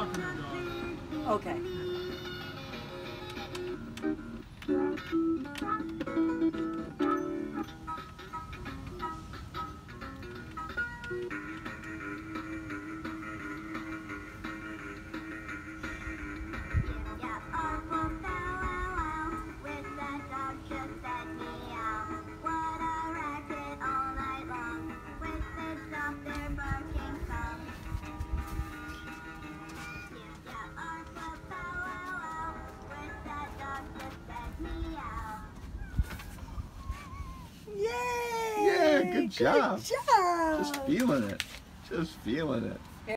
walking her dog. Okay. Yeah, good job. Good job. Just feeling it. Just feeling it.